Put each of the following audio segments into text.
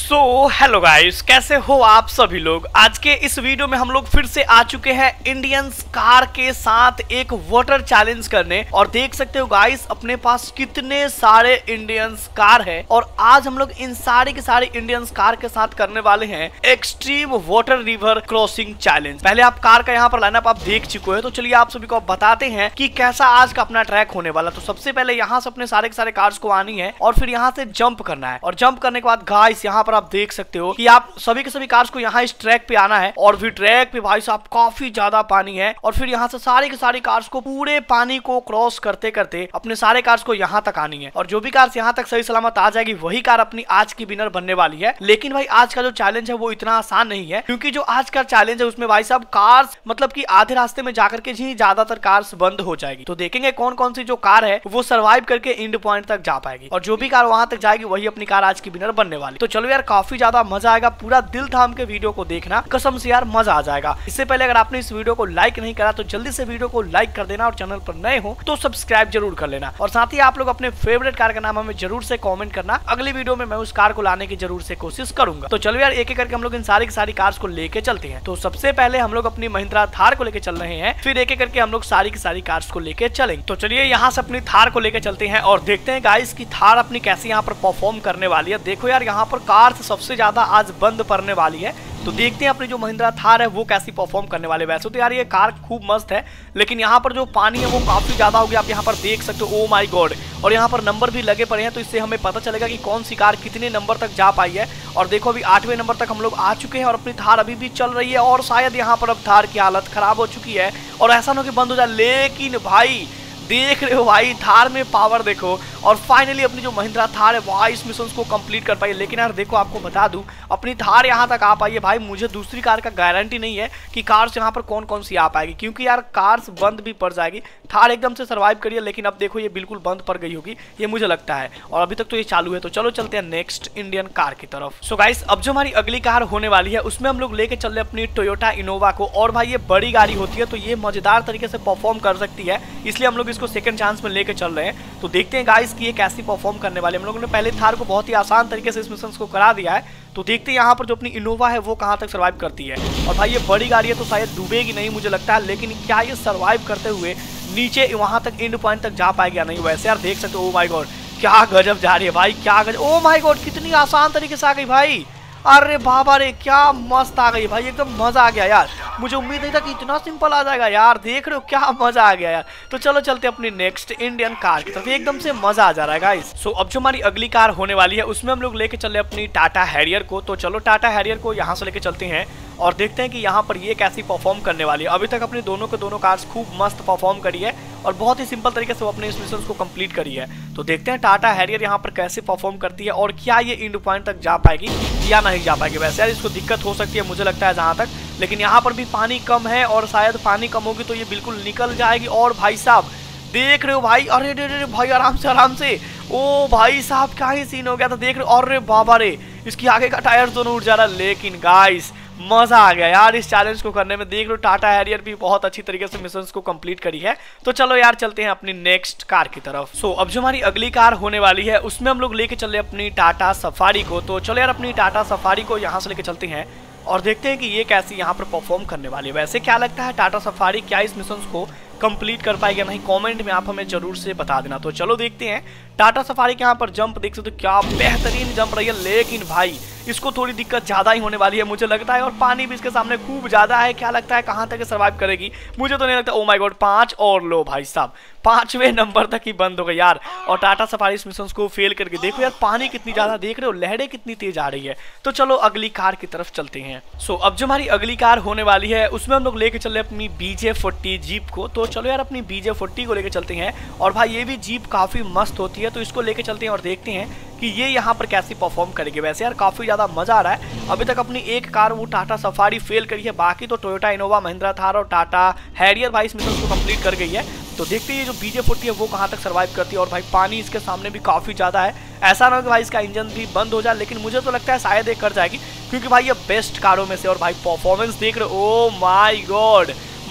Hello guys, कैसे हो आप सभी लोग। आज के इस वीडियो में हम लोग फिर से आ चुके हैं इंडियन कार के साथ एक वाटर चैलेंज करने। और देख सकते हो गाइस अपने पास कितने सारे इंडियन कार है और आज हम लोग इन सारे के सारे इंडियन कार के साथ करने वाले हैं extreme water river crossing challenge. पहले आप कार का यहाँ पर लाइनअप आप देख चुके हैं, तो चलिए आप सभी को बताते हैं कि कैसा आज का अपना ट्रैक होने वाला। तो सबसे पहले यहाँ से अपने सारे के सारे कार्स को आनी है और फिर यहाँ से जंप करना है। और जंप करने के बाद गाइस यहाँ पर आप देख सकते हो कि आप सभी के सभी कार्स को यहाँ इस ट्रैक पे आना है। और फिर ट्रैक पे भाई साहब काफी ज्यादा पानी है और फिर यहाँ से सारी के सारी कार्स को पूरे पानी को क्रॉस करते करते अपने सारे कार्स को यहाँ तक आनी है। और जो भी कार्स यहाँ तक सही सलामत आ जाएगी वही कार अपनी आज की विनर बनने वाली है। लेकिन भाई आज का जो चैलेंज है वो इतना आसान नहीं है, क्योंकि जो आज का चैलेंज है उसमें भाई साहब कार्स मतलब कि आधे रास्ते में जाकर के ही ज्यादातर कार्स बंद हो जाएगी। तो देखेंगे कौन कौन सी जो कार है वो सर्वाइव करके एंड पॉइंट तक जा पाएगी और जो भी कार वहां तक जाएगी वही अपनी कार आज की विनर बनने वाली। तो चलो यार काफी ज्यादा मजा आएगा, पूरा दिल थाम के वीडियो को देखना, कसम से यार मजा आ जाएगा। इससे पहले अगर आपने इस वीडियो को लाइक नहीं करा तो जल्दी से वीडियो को लाइक कर देना और चैनल पर नए हो तो सब्सक्राइब जरूर कर लेना। और साथ ही आप लोग अपने फेवरेट कार का नाम हमें जरूर से कमेंट करना, अगली वीडियो में मैं उस कार को लाने की जरूर से कोशिश करूंगा। तो चलो यार एक एक करके हम लोग इन सारी की सारी कार्स को लेके चलते हैं। तो सबसे पहले हम लोग अपनी महिंद्रा थार को लेके चल रहे हैं, फिर एक एक करके हम लोग सारी की सारी कार्स को लेके चलेंगे। तो चलिए यहाँ से अपनी थार को लेके चलते हैं और देखते हैं गाइस की थार अपनी कैसे यहाँ पर परफॉर्म करने वाली है। देखो यार यहाँ पर कार सबसे ज्यादा आज बंद पड़ने वाली है, तो देखते हैं अपनी जो महिंद्रा थार है वो कैसी परफॉर्म करने वाले। वैसे तो यार ये कार खूब मस्त है, लेकिन यहाँ पर जो पानी है वो काफी ज्यादा हो गया, आप यहाँ पर देख सकते हो। ओ माय गॉड, और यहाँ पर नंबर भी लगे पड़े हैं, तो इससे हमें पता चलेगा कि कौन सी कार कितने नंबर तक जा पाई है। और देखो अभी 8वें नंबर तक हम लोग आ चुके हैं और अपनी थार अभी भी चल रही है और शायद यहाँ पर अब थार की हालत खराब हो चुकी है और ऐसा ना कि बंद हो जाए। लेकिन भाई देख रहे हो भाई थार में पावर देखो, और फाइनली अपनी जो महिंद्रा थार है वो इस मिशन को कंप्लीट कर पाई। लेकिन यार देखो आपको बता दूं अपनी थार यहाँ तक आ पाई है भाई, मुझे दूसरी कार का गारंटी नहीं है कि कार्स यहाँ पर कौन कौन सी आ पाएगी, क्योंकि यार कार्स बंद भी पड़ जाएगी। थार एकदम से सर्वाइव करी है, लेकिन अब देखो ये बिल्कुल बंद पड़ गई होगी, ये मुझे लगता है। और अभी तक तो ये चालू है। तो चलो चलते हैं नेक्स्ट इंडियन कार की तरफ। सो गाइस अब जो हमारी अगली कार होने वाली है उसमें हम लोग लेके चल रहे अपनी टोयोटा इनोवा को। और भाई ये बड़ी गाड़ी होती है तो ये मजेदार तरीके से परफॉर्म कर सकती है, इसलिए हम लोग इसको सेकंड चांस में लेके चल रहे हैं। तो देखते हैं गाइस कि ये कैसी परफॉर्म करने वाले। हम लोगों ने पहले थार को बहुत ही आसान तरीके से इस मिशन को करा दिया है, तो देखते हैं यहाँ पर जो अपनी इनोवा है वो कहाँ तक सर्वाइव करती है। और भाई ये बड़ी गाड़ी है तो शायद डूबेगी नहीं मुझे लगता है, लेकिन क्या ये सर्वाइव करते हुए नीचे वहां तक एंड पॉइंट तक जा पाएगी या नहीं। वैसे यार देख सकते हो, ओ माय गॉड क्या गजब जा रही है भाई, क्या गजब। ओ माय गॉड कितनी आसान तरीके से आ गई भाई, अरे बाबा रे क्या मस्त आ गई भाई, एकदम मजा आ गया यार। मुझे उम्मीद नहीं था कि इतना सिंपल आ जाएगा यार, देख रहे हो क्या मजा आ गया यार। तो चलो चलते अपनी नेक्स्ट इंडियन कार की तरफ, एकदम से मजा आ जा रहा है गाइस। सो अब जो हमारी अगली कार होने वाली है उसमें हम लोग लेके चल रहे अपनी टाटा हैरियर को। तो चलो टाटा हैरियर को यहाँ से लेके चलते हैं और देखते हैं कि यहाँ पर ये कैसी परफॉर्म करने वाली है। अभी तक अपने दोनों के दोनों कार्स खूब मस्त परफॉर्म करी है और बहुत ही सिंपल तरीके से वो अपने इस मिशन को कंप्लीट करी है। तो देखते हैं टाटा हैरियर यहाँ पर कैसे परफॉर्म करती है और क्या ये एंड पॉइंट तक जा पाएगी या नहीं जा पाएगी। वैसे यार इसको दिक्कत हो सकती है मुझे लगता है जहाँ तक, लेकिन यहाँ पर भी पानी कम है और शायद पानी कम होगी तो ये बिल्कुल निकल जाएगी। और भाई साहब देख रहे हो भाई, अरे भाई आराम से। ओ भाई साहब क्या ही सीन हो गया था, देख रहे हो। अरे बाबा रे इसकी आगे का टायर दोनों उड़ जा रहा है। लेकिन गाइस मजा आ गया यार इस चैलेंज को करने में। देख लो टाटा हैरियर भी बहुत अच्छी तरीके से मिशंस को कंप्लीट करी है। तो चलो यार चलते हैं अपनी नेक्स्ट कार की तरफ। सो अब जो हमारी अगली कार होने वाली है उसमें हम लोग लेके चल रहे अपनी टाटा सफारी को। तो चलो यार अपनी टाटा सफारी को यहाँ से लेके चलते हैं और देखते हैं कि ये कैसी यहाँ पर परफॉर्म करने वाली है। वैसे क्या लगता है टाटा सफारी क्या इस मिशन को कंप्लीट कर पाएगी या नहीं, कमेंट में आप हमें जरूर से बता देना। तो चलो देखते हैं टाटा सफारी के यहाँ पर जंप देख सकते हो, क्या बेहतरीन जंप रही है। लेकिन भाई इसको थोड़ी दिक्कत ज्यादा ही होने वाली है मुझे लगता है, और पानी भी इसके सामने खूब ज्यादा है। क्या लगता है कहाँ तक सर्वाइव करेगी, मुझे तो नहीं लगता। ओ माय गॉड 5 और लो भाई साहब 5वें नंबर तक ही बंद हो गई यार। और टाटा सफारी इस मिशन को फेल करके देखो यार पानी कितनी ज्यादा, देख रहे हो लहरें कितनी तेज आ रही है। तो चलो अगली कार की तरफ चलते हैं। सो अब जो हमारी अगली कार होने वाली है उसमें हम लोग लेके चल रहे अपनी BJ40 जीप को। तो चलो यार अपनी BJ40 को लेके चलते हैं। और भाई ये भी जीप काफी मस्त होती है, तो इसको लेके चलते हैं और देखते हैं कि ये यहाँ पर कैसी परफॉर्म करेगी। वैसे यार काफी ज्यादा मजा आ रहा है। अभी तक अपनी एक कार वो टाटा सफारी फेल करी है, बाकी तो टोयोटा इनोवा, महिंद्रा थार और टाटा हैरियर भाई इस मिशन को कंप्लीट कर गई है। तो देखते हैं ये जो BJ40 है वो कहाँ तक सर्वाइव करती है। और भाई पानी इसके सामने भी काफी ज्यादा है, ऐसा ना कि भाई इसका इंजन भी बंद हो जाए, लेकिन मुझे तो लगता है शायद ये कर जाएगी, क्योंकि भाई ये बेस्ट कारों में से। और भाई परफॉर्मेंस देख रहे हो, ओ माय गॉड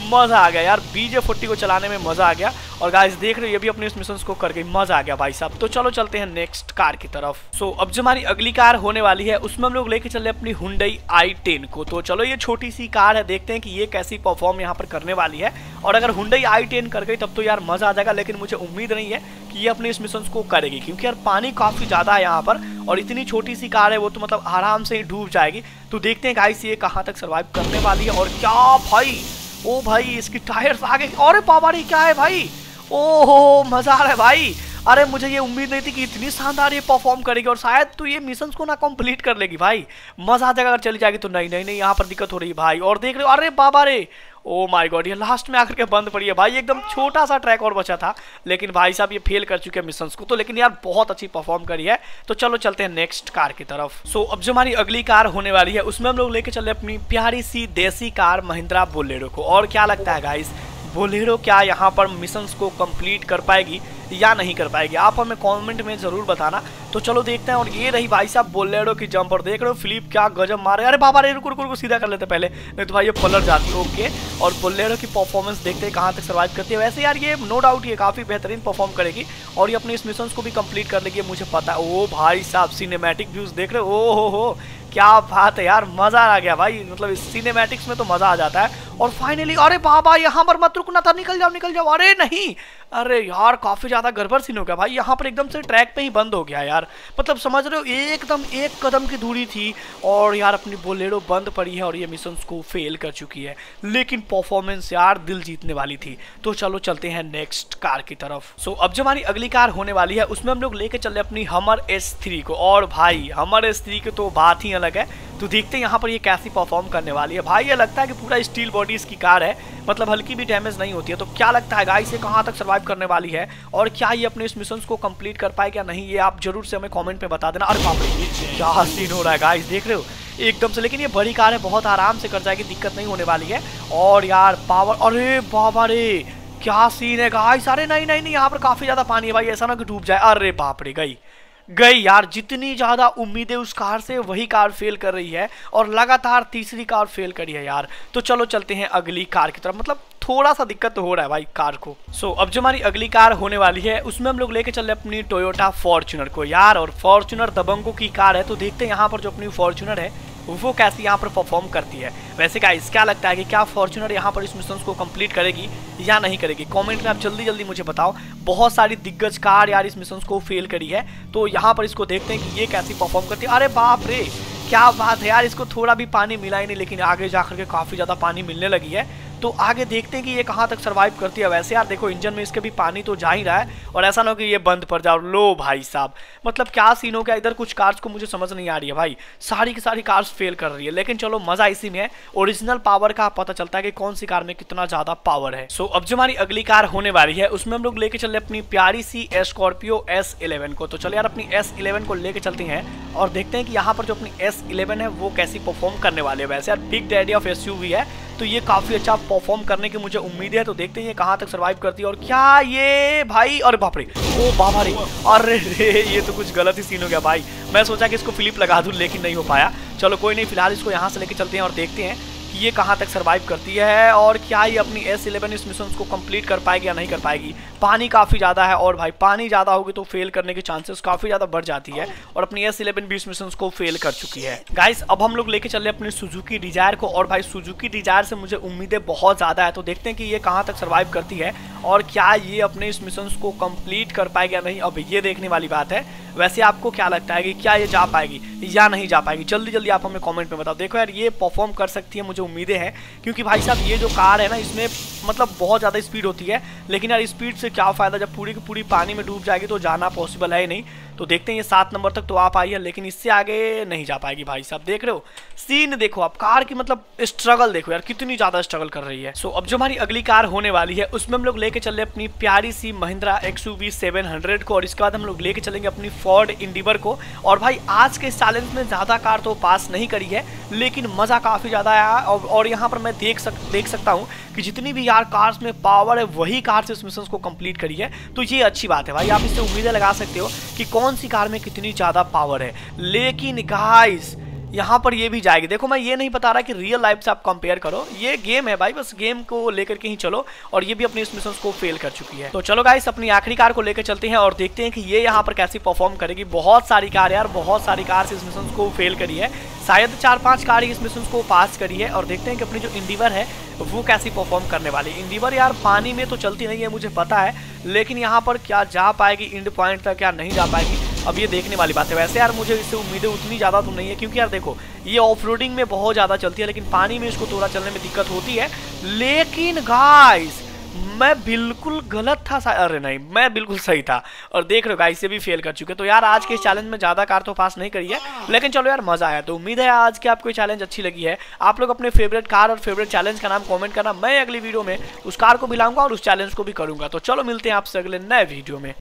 मजा आ गया यार, BJ40 को चलाने में मजा आ गया। और गाइस देख रहे हो ये भी अपने इस मिशन को कर गई, मजा आ गया भाई साहब। तो चलो चलते हैं नेक्स्ट कार की तरफ। सो अब जो हमारी अगली कार होने वाली है उसमें हम लोग लेके चल रहे अपनी Hyundai i10 को। तो चलो ये छोटी सी कार है, देखते हैं कि ये कैसी परफॉर्म यहाँ पर करने वाली है। और अगर Hyundai i10 कर गई तब तो यार मजा आ जाएगा, लेकिन मुझे उम्मीद नहीं है कि ये अपने इस मिशन को करेगी, क्योंकि यार पानी काफी ज्यादा है यहाँ पर और इतनी छोटी सी कार है वो तो मतलब आराम से ही डूब जाएगी। तो देखते हैं गाइस ये कहाँ तक सर्वाइव करने वाली है। और क्या भाई, ओ भाई इसकी टायर्स आगे, अरे बाबा रे क्या है भाई, ओहो मजा आ रहा है भाई। अरे मुझे ये उम्मीद नहीं थी कि इतनी शानदार ये परफॉर्म करेगी और शायद तो ये मिशंस को ना कंप्लीट कर लेगी भाई। मजा आ जाएगा अगर चली जाएगी तो। नहीं नहीं नहीं, यहाँ पर दिक्कत हो रही है भाई। और देख रहे हो, अरे बाबा रे, ओ माय गॉड, ये लास्ट में आकर के बंद पड़ी है भाई। एकदम छोटा सा ट्रैक और बचा था, लेकिन भाई साहब ये फेल कर चुके हैं मिशंस को। तो लेकिन यार बहुत अच्छी परफॉर्म करी है। तो चलो चलते हैं नेक्स्ट कार की तरफ। सो अब जो हमारी अगली कार होने वाली है उसमें हम लोग लेके चल रहे अपनी प्यारी सी देसी कार महिंद्रा बोलेरो को। और क्या लगता है गाइस, बोलेरो क्या यहाँ पर मिशंस को कंप्लीट कर पाएगी या नहीं कर पाएगी? आप हमें कमेंट में जरूर बताना। तो चलो देखते हैं। और ये रही भाई साहब बोलेरो की जंपर, देख रहे हो फ्लिप क्या गजब मारे। अरे बाबा रे, रुको रुको रुको, सीधा कर लेते पहले, नहीं तो भाई ये पलट जाती। ओके, और बोलेरो की परफॉर्मेंस देखते हैं कहाँ तक सर्वाइव करती है। वैसे यार ये नो डाउट ये काफी बेहतरीन परफॉर्म करेगी और ये अपने इस मिशन को भी कंप्लीट कर लेगी, मुझे पता है। ओ भाई साहब सिनेमैटिक व्यूज देख रहे हो, ओ हो क्या बात है यार, मजा आ गया भाई। मतलब इस सिनेमैटिक्स में तो मजा आ जाता है। और फाइनली, अरे बाबा यहाँ पर मत रुकना था, निकल जाओ निकल जाओ। अरे नहीं, अरे यार काफी ज्यादा गड़बड़ सीन हो गया भाई। यहाँ पर एकदम से ट्रैक पे ही बंद हो गया यार, मतलब समझ रहे हो एकदम एक कदम की दूरी थी और यार अपनी बोलेरो बंद पड़ी है और ये मिशन को फेल कर चुकी है। लेकिन परफॉर्मेंस यार दिल जीतने वाली थी। तो चलो चलते हैं नेक्स्ट कार की तरफ। सो अब जो हमारी अगली कार होने वाली है उसमें हम लोग लेके चल रहे अपनी Hummer S3 को। और भाई Hummer S3 की तो बात ही अलग है। तो देखते हैं यहाँ पर ये कैसी परफॉर्म करने वाली है भाई। ये लगता है कि पूरा स्टील बॉडी इसकी कार है, मतलब हल्की भी डैमेज नहीं होती है। तो क्या लगता है गाइस ये कहाँ तक सर्वाइव करने वाली है और क्या ये अपने इस मिशन को कंप्लीट कर पाए क्या नहीं, ये आप जरूर से हमें कमेंट में बता देना। अरे बाप रे क्या सीन हो रहा है गाइस, देख रहे हो एकदम से। लेकिन ये बड़ी कार है, बहुत आराम से कर जाएगी, दिक्कत नहीं होने वाली है। और यार पावर, अरे बाबा रे क्या सीन है गाइस। अरे नहीं नहीं नहीं, यहाँ पर काफी ज्यादा पानी है भाई, ऐसा ना कि डूब जाए। अरे बाप रे गई गई यार, जितनी ज्यादा उम्मीदें उस कार से वही कार फेल कर रही है और लगातार तीसरी कार फेल करी है यार। तो चलो चलते हैं अगली कार की तरफ, मतलब थोड़ा सा दिक्कत तो हो रहा है भाई कार को। सो अब जो हमारी अगली कार होने वाली है उसमें हम लोग लेके चल रहे अपनी टोयोटा फॉर्च्यूनर को यार। और फॉर्च्यूनर दबंगों की कार है, तो देखते हैं यहाँ पर जो अपनी फॉर्च्यूनर है वो कैसे यहाँ पर परफॉर्म करती है। वैसे गाइस क्या लगता है कि क्या फॉर्च्यूनर यहाँ पर इस मिशन को कंप्लीट करेगी या नहीं करेगी? कमेंट में आप जल्दी जल्दी मुझे बताओ। बहुत सारी दिग्गज कार यार इस मिशन को फेल करी है, तो यहाँ पर इसको देखते हैं कि ये कैसी परफॉर्म करती है। अरे बाप रे क्या बात है यार, इसको थोड़ा भी पानी मिला ही नहीं, लेकिन आगे जाकर के काफी ज्यादा पानी मिलने लगी है। तो आगे देखते हैं कि ये कहाँ तक सर्वाइव करती है। वैसे यार देखो इंजन में इसके भी पानी तो जा ही रहा है और ऐसा ना हो कि ये बंद पड़ जाओ। लो भाई साहब, मतलब क्या सीन हो गया इधर। कुछ कार्स को मुझे समझ नहीं आ रही है भाई, सारी की सारी कार्स फेल कर रही है। लेकिन चलो मजा इसी में है, ओरिजिनल पावर का पता चलता है कि कौन सी कार में कितना ज्यादा पावर है। सो अब जो हमारी अगली कार होने वाली है उसमें हम लोग लेके चल रहे अपनी प्यारी सी स्कॉर्पियो S11 को। तो चलो यार अपनी S11 को लेके चलते हैं और देखते हैं कि यहाँ पर जो अपनी S11 है वो कैसी परफॉर्म करने वाली है। वैसे यार बिग डैडी ऑफ SUV है, तो ये काफी अच्छा परफॉर्म करने की मुझे उम्मीद है। तो देखते हैं ये कहाँ तक सर्वाइव करती है और क्या ये भाई, अरे बाप रे, ओ बाबा रे, अरे रे ये तो कुछ गलत ही सीन हो गया भाई। मैं सोचा कि इसको फ्लिप लगा दूं लेकिन नहीं हो पाया। चलो कोई नहीं, फिलहाल इसको यहाँ से लेके चलते हैं और देखते हैं कि ये कहाँ तक सर्वाइव करती है और क्या ये अपनी S11 इस मिशन को कंप्लीट कर पाएगी या नहीं कर पाएगी। पानी काफ़ी ज़्यादा है और भाई पानी ज़्यादा होगी तो फेल करने की चांसेस काफ़ी ज़्यादा बढ़ जाती है और अपनी S11 भी इस मिशन को फेल कर चुकी है। गाइस अब हम लोग लेके चल रहे अपनी सुजुकी डिजायर को और भाई सुजुकी डिजायर से मुझे उम्मीदें बहुत ज़्यादा है। तो देखते हैं कि ये कहाँ तक सर्वाइव करती है और क्या ये अपने इस मिशन को कंप्लीट कर पाएगी या नहीं, अब ये देखने वाली बात है। वैसे आपको क्या लगता है कि क्या ये जा पाएगी या नहीं जा पाएगी? जल्दी जल्दी आप हमें कमेंट में बताओ। देखो यार ये परफॉर्म कर सकती है, मुझे उम्मीदें हैं, क्योंकि भाई साहब ये जो कार है ना इसमें मतलब बहुत ज़्यादा स्पीड होती है। लेकिन यार स्पीड से क्या फ़ायदा जब पूरी की पूरी पानी में डूब जाएगी, तो जाना पॉसिबल है ही नहीं। तो देखते हैं ये 7 नंबर तक तो आ पाई है, लेकिन इससे आगे नहीं जा पाएगी। भाई साहब देख रहे हो सीन, देखो आप कार की मतलब स्ट्रगल देखो यार, कितनी ज़्यादा स्ट्रगल कर रही है। सो अब जो हमारी अगली कार होने वाली है उसमें हम लोग लेके चल रहे अपनी प्यारी सी महिंद्रा XUV 700 को और इसके बाद हम लोग लेके चलेंगे अपनी फोर्ड इंडिवर को। और भाई आज के चैलेंज में ज़्यादा कार तो पास नहीं करी है, लेकिन मज़ा काफ़ी ज़्यादा आया। और यहाँ पर मैं देख सकता हूँ कि जितनी भी यार कार्स में पावर है वही कार से इस मिशन को कंप्लीट करी है। तो ये अच्छी बात है भाई, आप इससे उम्मीदें लगा सकते हो कि कौन सी कार में कितनी ज़्यादा पावर है। लेकिन गाइस यहाँ पर ये भी जाएगी। देखो मैं ये नहीं बता रहा कि रियल लाइफ से आप कंपेयर करो, ये गेम है भाई, बस गेम को लेकर के ही चलो। और ये भी अपनी इस मिशन को फेल कर चुकी है। तो चलो गाइस अपनी आखिरी कार को लेकर चलते हैं और देखते हैं कि ये यहाँ पर कैसी परफॉर्म करेगी। बहुत सारी कार यार, बहुत सारी कार इस मिशन को फेल करी है, शायद 4-5 कार इस मिशन को पास करी है। और देखते हैं कि अपनी जो इंडिवर है वो कैसी परफॉर्म करने वाली। इंडिवर यार पानी में तो चलती नहीं है मुझे पता है, लेकिन यहाँ पर क्या जा पाएगी इंड पॉइंट तक, क्या नहीं जा पाएगी, अब ये देखने वाली बात है। वैसे यार मुझे इससे उम्मीदें उतनी ज़्यादा तो नहीं है, क्योंकि यार देखो ये ऑफ रोडिंग में बहुत ज़्यादा चलती है, लेकिन पानी में इसको थोड़ा चलने में दिक्कत होती है। लेकिन गाइस मैं बिल्कुल गलत था, अरे नहीं मैं बिल्कुल सही था। और देख रहे हो गाइस ये भी फेल कर चुके। तो यार आज के चैलेंज में ज़्यादा कार तो पास नहीं करी है, लेकिन चलो यार मज़ा आया। तो उम्मीद है आज की आपको ये चैलेंज अच्छी लगी है। आप लोग अपने फेवरेट कार और फेवरेट चैलेंज का नाम कमेंट करना, मैं अगली वीडियो में उस कार को भी लाऊंगा और उस चैलेंज को भी करूंगा। तो चलो मिलते हैं आपसे अगले नए वीडियो में।